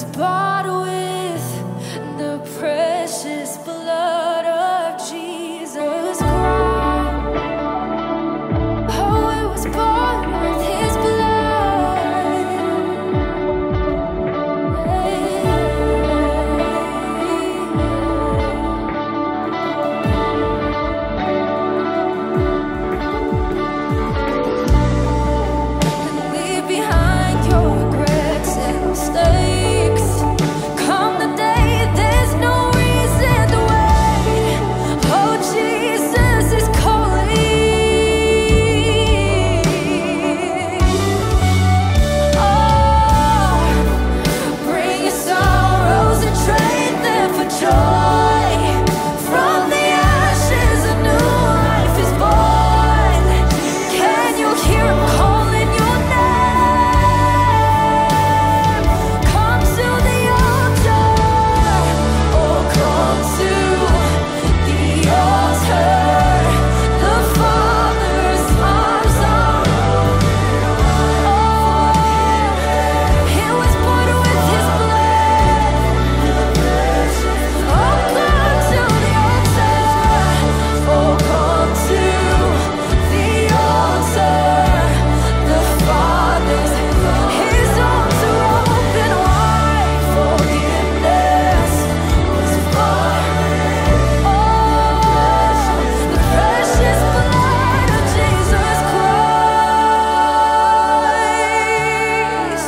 was bought with the precious blood of Jesus Christ. Oh, it was bought with his blood. And leave behind your regrets and mistakes. Come the day, there's no reason to wait. Oh, Jesus is calling. Oh, bring your sorrows and trade them for joy. From the ashes, a new life is born. Can you hear him calling your name? Come to the altar. Oh, come to the altar. The Father's arms are open. Oh, it was bought with his blood. Oh, come to the altar. Oh, come to the altar. The Father's, his arms are open wide. Forgiveness was bought. Oh, the precious blood of Jesus Christ.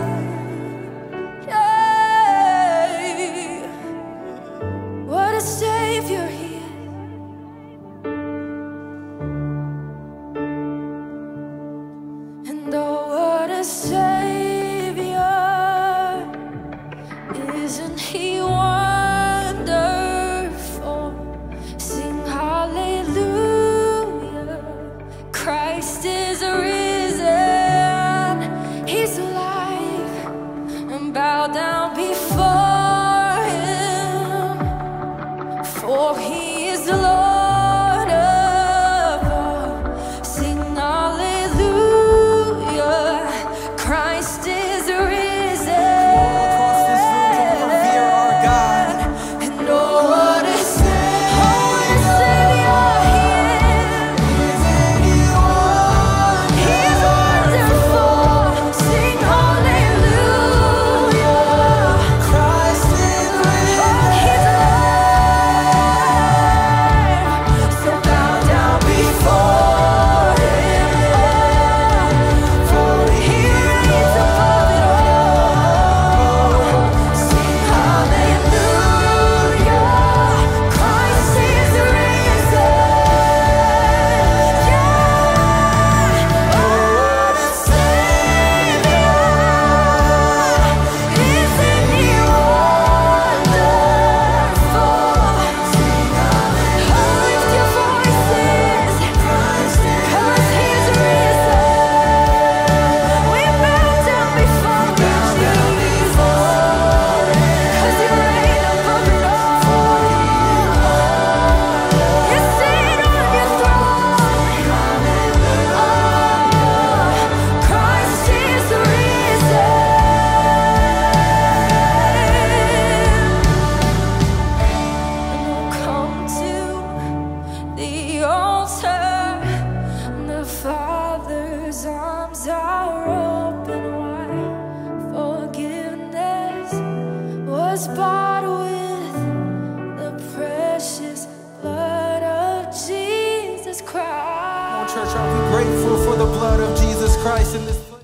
Yeah. What a Savior he is. And oh, what a Savior. Isn't he wonderful? Sing hallelujah. Christ is risen. He's alive. And bow down before him. For he is Lord of all. Sing hallelujah. Christ is risen. Across this room to revere our God. And oh, what a Savior he is. He's wonderful. Sing hallelujah. Christ is risen. He's alive. So bow down before him. For he reigns above it all. Sing hallelujah. Christ is risen. Yeah. Oh, what a Savior. Isn't he wonderful? Oh, lift your voices. 'Cause he's risen. We bow down before you, Jesus. 'Cause you reign above it all. You sit on your throne. Oh, Christ is risen. Come to the altar. The Father's arms are open wide. Forgiveness was bought with the precious blood of Jesus Christ. Church, are we grateful for the blood of Jesus Christ in this place?